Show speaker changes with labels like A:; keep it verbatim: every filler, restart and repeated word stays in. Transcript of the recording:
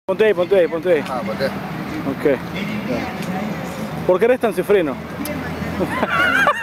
A: Ponte ahí, ponte ahí, ponte ahí.
B: Ah, ponte.
A: Ok. ¿Por qué restan ese freno?